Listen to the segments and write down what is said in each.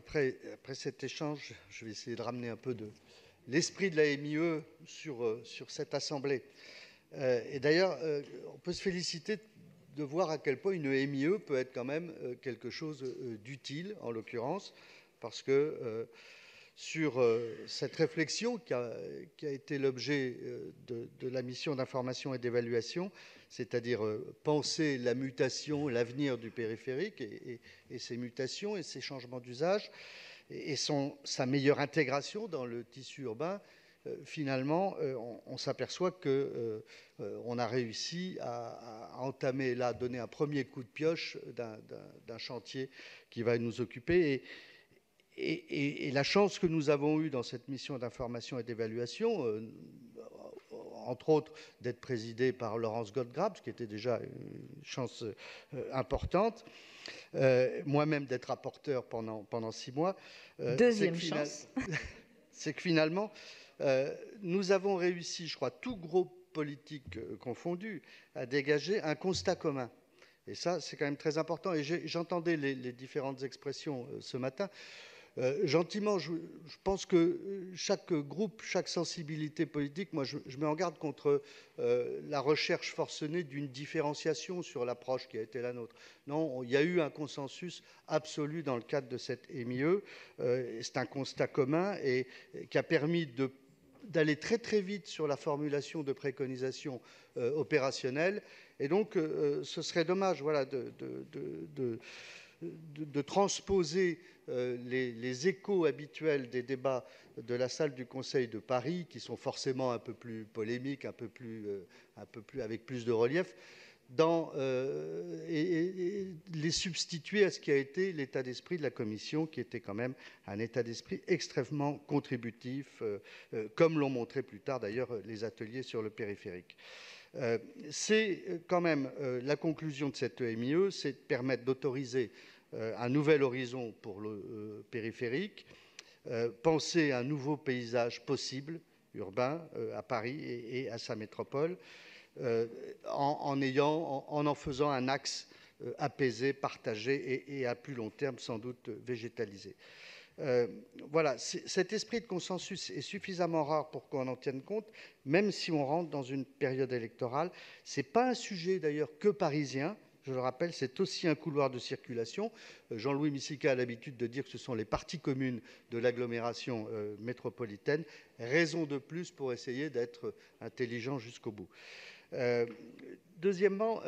après cet échange, je vais essayer de ramener un peu de l'esprit de la MIE sur cette Assemblée. Et d'ailleurs, on peut se féliciter de voir à quel point une MIE peut être quand même quelque chose d'utile, en l'occurrence, parce que sur cette réflexion qui a été l'objet de la mission d'information et d'évaluation, c'est-à-dire penser la mutation, l'avenir du périphérique et ses mutations et ses changements d'usage et sa meilleure intégration dans le tissu urbain, finalement, on s'aperçoit qu'on a réussi à entamer, là, donner un premier coup de pioche d'un chantier qui va nous occuper. Et la chance que nous avons eue dans cette mission d'information et d'évaluation, entre autres d'être présidée par Laurence Goldgrab, ce qui était déjà une chance importante, moi-même d'être rapporteur pendant 6 mois, deuxième chance, c'est que finalement, nous avons réussi, je crois, tout groupe politique confondu, à dégager un constat commun. Et ça, c'est quand même très important. Et j'entendais les différentes expressions ce matin. Gentiment, je pense que chaque groupe, chaque sensibilité politique, moi je mets en garde contre la recherche forcenée d'une différenciation sur l'approche qui a été la nôtre. Non, il y a eu un consensus absolu dans le cadre de cette MIE. C'est un constat commun et qui a permis d'aller très très vite sur la formulation de préconisations opérationnelles. Et donc, ce serait dommage, voilà, de transposer les échos habituels des débats de la salle du Conseil de Paris, qui sont forcément un peu plus polémiques, un peu plus avec plus de relief, et les substituer à ce qui a été l'état d'esprit de la Commission, qui était quand même un état d'esprit extrêmement contributif, comme l'ont montré plus tard d'ailleurs les ateliers sur le périphérique. C'est quand même la conclusion de cette MIE, c'est de permettre d'autoriser un nouvel horizon pour le périphérique, penser un nouveau paysage possible, urbain, à Paris et à sa métropole, en faisant un axe apaisé, partagé et à plus long terme sans doute végétalisé. Voilà, cet esprit de consensus est suffisamment rare pour qu'on en tienne compte, même si on rentre dans une période électorale. Ce n'est pas un sujet d'ailleurs que parisien. Je le rappelle, c'est aussi un couloir de circulation. Jean-Louis Missica a l'habitude de dire que ce sont les parties communes de l'agglomération métropolitaine. Raison de plus pour essayer d'être intelligent jusqu'au bout. Deuxièmement,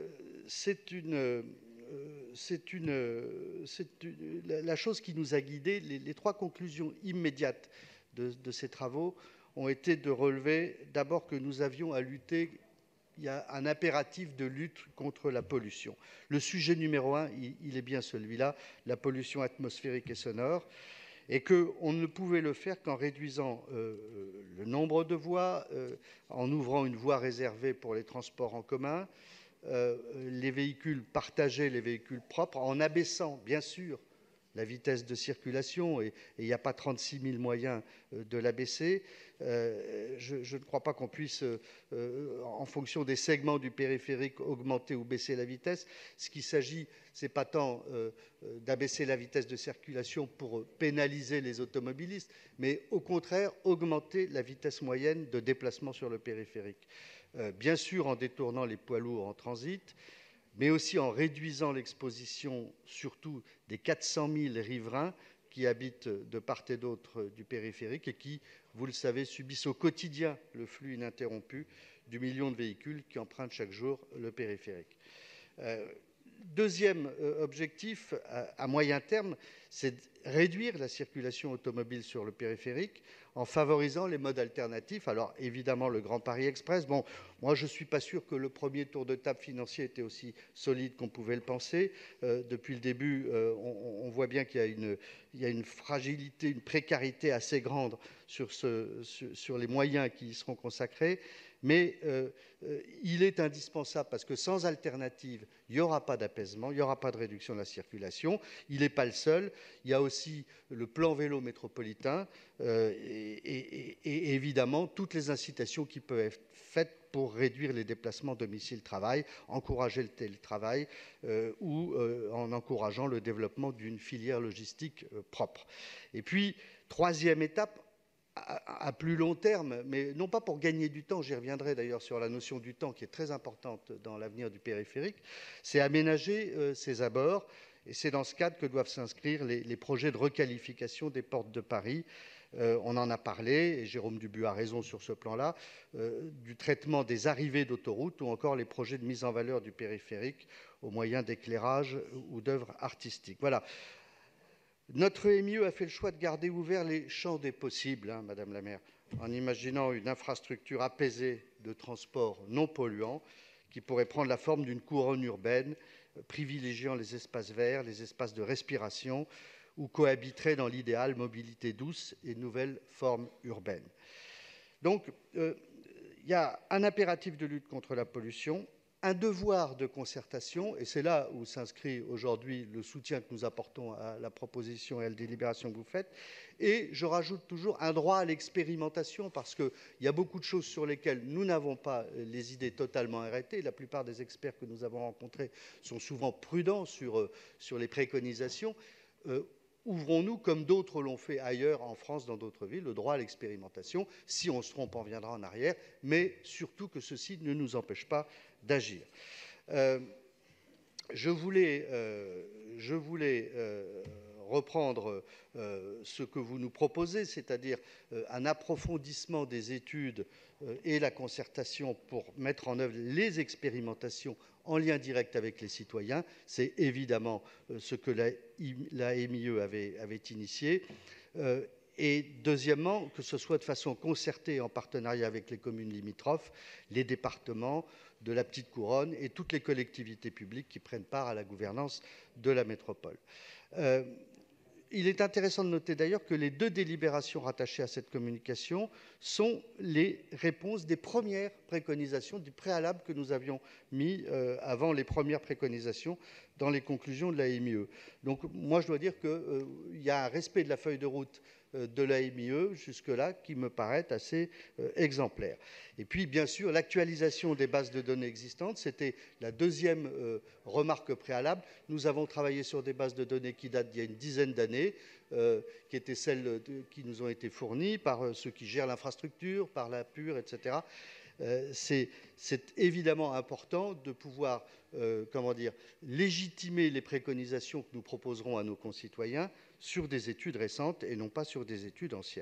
la chose qui nous a guidés, les 3 conclusions immédiates de ces travaux ont été de relever d'abord que nous avions à lutter, il y a un impératif de lutte contre la pollution. Le sujet numéro 1, il est bien celui-là, la pollution atmosphérique et sonore, et qu'on ne pouvait le faire qu'en réduisant le nombre de voies, en ouvrant une voie réservée pour les transports en commun, les véhicules partagés, les véhicules propres, en abaissant, bien sûr, la vitesse de circulation, et il n'y a pas 36 000 moyens de l'abaisser. Je ne crois pas qu'on puisse, en fonction des segments du périphérique, augmenter ou baisser la vitesse. Ce qu'il s'agit, ce n'est pas tant d'abaisser la vitesse de circulation pour pénaliser les automobilistes, mais au contraire, augmenter la vitesse moyenne de déplacement sur le périphérique. Bien sûr, en détournant les poids lourds en transit, mais aussi en réduisant l'exposition, surtout des 400 000 riverains qui habitent de part et d'autre du périphérique et qui, vous le savez, subissent au quotidien le flux ininterrompu du million de véhicules qui empruntent chaque jour le périphérique. Deuxième objectif à moyen terme, c'est de réduire la circulation automobile sur le périphérique en favorisant les modes alternatifs. Alors évidemment le Grand Paris Express. Bon, moi je ne suis pas sûr que le premier tour de table financier était aussi solide qu'on pouvait le penser. Depuis le début, on voit bien qu'il y a une fragilité, une précarité assez grande sur les moyens qui y seront consacrés. mais il est indispensable parce que sans alternative, il n'y aura pas d'apaisement, il n'y aura pas de réduction de la circulation. Il n'est pas le seul. Il y a aussi le plan vélo métropolitain et évidemment toutes les incitations qui peuvent être faites pour réduire les déplacements domicile-travail, encourager le télétravail ou en encourageant le développement d'une filière logistique propre. Et puis, troisième étape, à plus long terme, mais non pas pour gagner du temps, j'y reviendrai d'ailleurs sur la notion du temps qui est très importante dans l'avenir du périphérique, c'est aménager ses abords. Et c'est dans ce cadre que doivent s'inscrire les projets de requalification des portes de Paris. On en a parlé, et Jérôme Dubu a raison sur ce plan-là, du traitement des arrivées d'autoroutes ou encore les projets de mise en valeur du périphérique au moyen d'éclairage ou d'œuvres artistiques. Voilà. Notre MIE a fait le choix de garder ouverts les champs des possibles, Madame la maire, en imaginant une infrastructure apaisée de transport non polluant qui pourrait prendre la forme d'une couronne urbaine, privilégiant les espaces verts, les espaces de respiration, où cohabiteraient dans l'idéal mobilité douce et nouvelles formes urbaines. Donc, il y a un impératif de lutte contre la pollution, un devoir de concertation, et c'est là où s'inscrit aujourd'hui le soutien que nous apportons à la proposition et à la délibération que vous faites, et je rajoute toujours un droit à l'expérimentation, parce qu'il y a beaucoup de choses sur lesquelles nous n'avons pas les idées totalement arrêtées. La plupart des experts que nous avons rencontrés sont souvent prudents sur les préconisations. Ouvrons-nous, comme d'autres l'ont fait ailleurs en France, dans d'autres villes, le droit à l'expérimentation. Si on se trompe, on reviendra en arrière, mais surtout que ceci ne nous empêche pas d'agir. Je voulais reprendre ce que vous nous proposez, c'est-à-dire un approfondissement des études et la concertation pour mettre en œuvre les expérimentations en lien direct avec les citoyens. C'est évidemment ce que la MIE avait initié. Et deuxièmement, que ce soit de façon concertée en partenariat avec les communes limitrophes, les départements de la petite couronne et toutes les collectivités publiques qui prennent part à la gouvernance de la métropole. Il est intéressant de noter d'ailleurs que les 2 délibérations rattachées à cette communication sont les réponses des premières préconisations, du préalable que nous avions mis avant les premières préconisations dans les conclusions de la MIE. Donc moi je dois dire qu'il y a un respect de la feuille de route de la MIE jusque-là qui me paraît assez exemplaire. Et puis bien sûr l'actualisation des bases de données existantes, c'était la deuxième remarque préalable. Nous avons travaillé sur des bases de données qui datent d'il y a une dizaine d'années, qui étaient celles qui nous ont été fournies par ceux qui gèrent l'infrastructure, par la PUR, etc. C'est évidemment important de pouvoir légitimer les préconisations que nous proposerons à nos concitoyens sur des études récentes et non pas sur des études anciennes.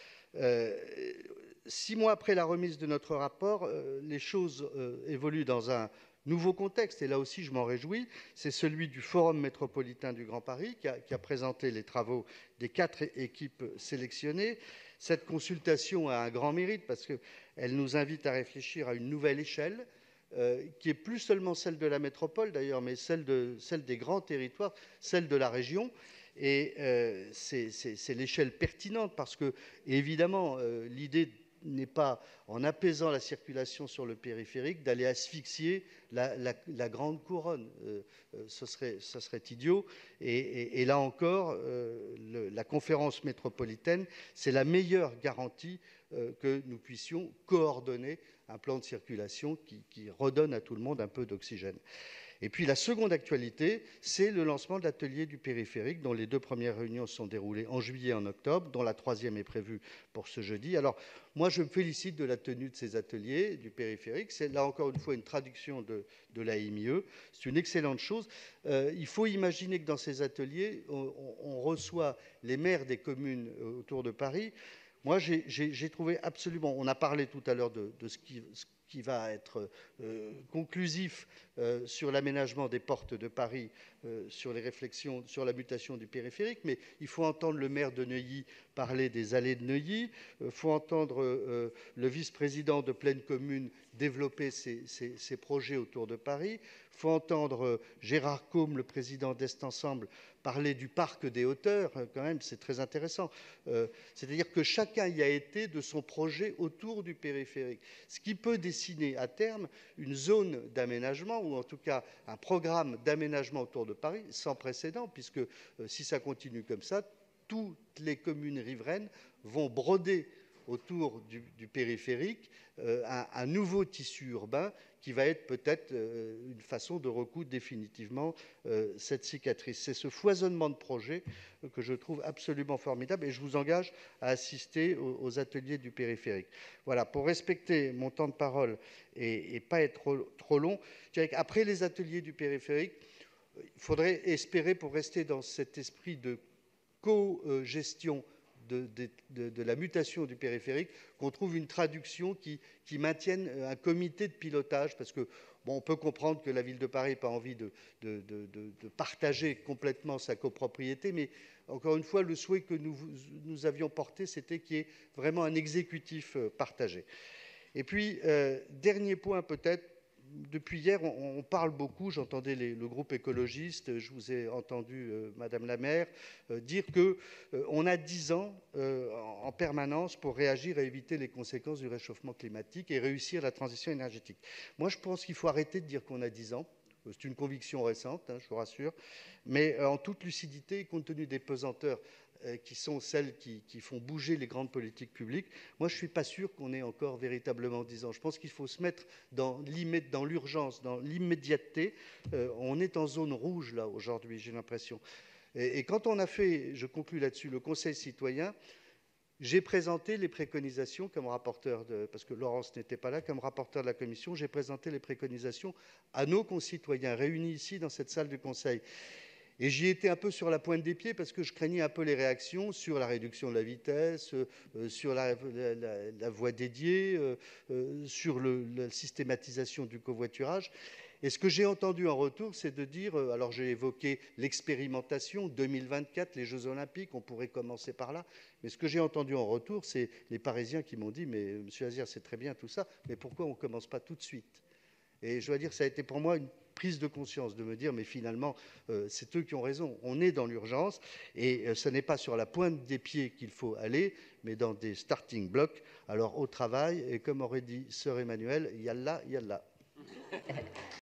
6 mois après la remise de notre rapport, les choses évoluent dans un nouveau contexte, et là aussi je m'en réjouis, c'est celui du Forum métropolitain du Grand Paris qui a présenté les travaux des 4 équipes sélectionnées. Cette consultation a un grand mérite parce qu'elle nous invite à réfléchir à une nouvelle échelle, qui est plus seulement celle de la métropole d'ailleurs, mais celle des grands territoires, celle de la région. Et c'est l'échelle pertinente parce que, évidemment, l'idée n'est pas, en apaisant la circulation sur le périphérique, d'aller asphyxier la grande couronne. Ce serait idiot. Et là encore, la conférence métropolitaine, c'est la meilleure garantie que nous puissions coordonner un plan de circulation qui redonne à tout le monde un peu d'oxygène. Et puis la seconde actualité, c'est le lancement de l'atelier du périphérique, dont les 2 premières réunions se sont déroulées en juillet et en octobre, dont la 3e est prévue pour ce jeudi. Alors moi, je me félicite de la tenue de ces ateliers du périphérique. C'est là encore une fois une traduction de la MIE. C'est une excellente chose. Il faut imaginer que dans ces ateliers, on reçoit les maires des communes autour de Paris. Moi, j'ai trouvé absolument, on a parlé tout à l'heure de ce qui va être conclusif sur l'aménagement des portes de Paris, sur les réflexions sur la mutation du périphérique, mais il faut entendre le maire de Neuilly parler des allées de Neuilly, il faut entendre le vice-président de Pleine Commune développer ses projets autour de Paris, il faut entendre Gérard Côme, le président d'Est Ensemble, parler du parc des hauteurs, quand même, c'est très intéressant. C'est-à-dire que chacun y a été de son projet autour du périphérique, ce qui peut dessiner à terme une zone d'aménagement, ou en tout cas un programme d'aménagement autour de Paris sans précédent, puisque si ça continue comme ça, toutes les communes riveraines vont broder autour du périphérique un nouveau tissu urbain qui va être peut-être une façon de recoudre définitivement cette cicatrice. C'est ce foisonnement de projets que je trouve absolument formidable et je vous engage à assister aux ateliers du périphérique. Voilà, pour respecter mon temps de parole et pas être trop long, je dirais qu'après les ateliers du périphérique, il faudrait espérer, pour rester dans cet esprit de co-gestion de la mutation du périphérique, qu'on trouve une traduction qui maintienne un comité de pilotage, parce que bon, on peut comprendre que la ville de Paris n'a pas envie de partager complètement sa copropriété, mais encore une fois, le souhait que nous avions porté, c'était qu'il y ait vraiment un exécutif partagé. Et puis, dernier point peut-être, depuis hier, on parle beaucoup, j'entendais le groupe écologiste, je vous ai entendu, Madame la maire, dire qu'on a 10 ans en permanence pour réagir et éviter les conséquences du réchauffement climatique et réussir la transition énergétique. Moi, je pense qu'il faut arrêter de dire qu'on a 10 ans. C'est une conviction récente, je vous rassure, mais en toute lucidité, compte tenu des pesanteurs qui sont celles qui font bouger les grandes politiques publiques, moi je ne suis pas sûr qu'on ait encore véritablement 10 ans. Je pense qu'il faut se mettre dans l'urgence, dans l'immédiateté. On est en zone rouge là aujourd'hui, j'ai l'impression. Et quand on a fait, je conclus là-dessus, le Conseil citoyen, j'ai présenté les préconisations comme rapporteur, parce que Laurence n'était pas là, comme rapporteur de la commission, j'ai présenté les préconisations à nos concitoyens réunis ici dans cette salle du Conseil. Et j'y étais un peu sur la pointe des pieds parce que je craignais un peu les réactions sur la réduction de la vitesse, sur la voie dédiée, sur la systématisation du covoiturage. Et ce que j'ai entendu en retour, c'est de dire, alors j'ai évoqué l'expérimentation, 2024, les Jeux Olympiques, on pourrait commencer par là, mais ce que j'ai entendu en retour, c'est les Parisiens qui m'ont dit, mais Monsieur Azir, c'est très bien tout ça, mais pourquoi on ne commence pas tout de suite? Et je dois dire que ça a été pour moi une prise de conscience, de me dire, mais finalement, c'est eux qui ont raison. On est dans l'urgence, et ce n'est pas sur la pointe des pieds qu'il faut aller, mais dans des starting blocks. Alors, au travail, et comme aurait dit Sœur Emmanuel, yallah, yallah.